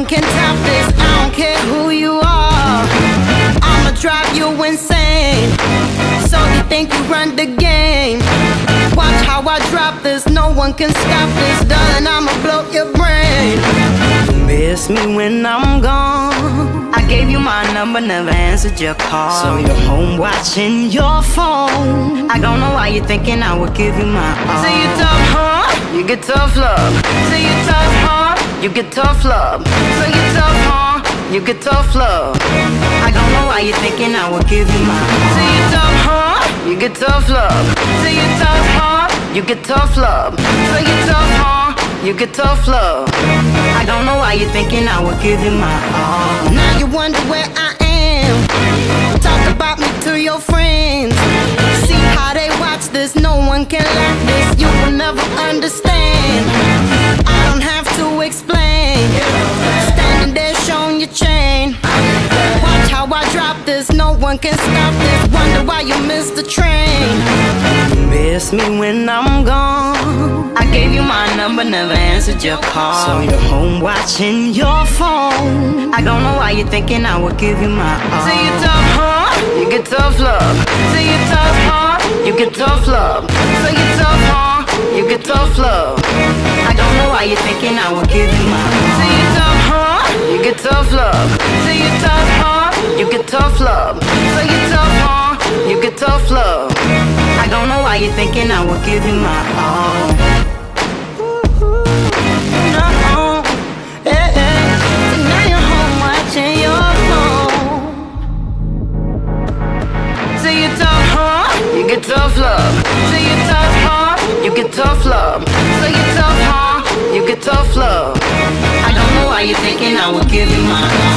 can top this. I don't care who you are, I'ma drive you insane. So you think you run the game? Watch how I drop this, no one can stop this. Darling, I'ma blow your brain. Miss me when I'm gone. I gave you my number, never answered your call. So you're home watching your phone. I don't know why you're thinking I would give you my all. Say you tough, huh? You get tough love. Say you tough, huh? You get tough love. Say you tough, huh? You get tough love. I don't know why you're thinking I would give you my all. Say you tough, huh? You get tough love. Say you tough, huh? You get tough love. Say you tough, huh? You get tough love. I don't know why you're thinking I would give you my all. Now you wonder where I am. Talk about me to your friends. See how they watch this, no one can like this. You will never understand, I don't have to explain. Standing there showing your chain. Watch how I drop this, no one can stop this. Wonder why you missed the train. Miss me when I'm gone. I gave you my number, never answered your call. So you're home watching your phone. I don't know why you're thinking I would give you my all. Say you tough, huh? You get tough love. Say you tough, huh? You get tough love. Say you tough, huh? You get tough love. I don't know why you're thinking I would give you my all. Say you tough, huh? You get tough love. Say you tough, huh? You get tough love. Say you tough, huh? You get tough love. I don't know why you're thinking I would give you my all. No, yeah, yeah. So now you're home watching your phone. Say you tough, huh? You get tough love. Say you tough, huh? You get tough love. Say you tough, huh? You get tough love. I don't know why you're thinking I would give you my all.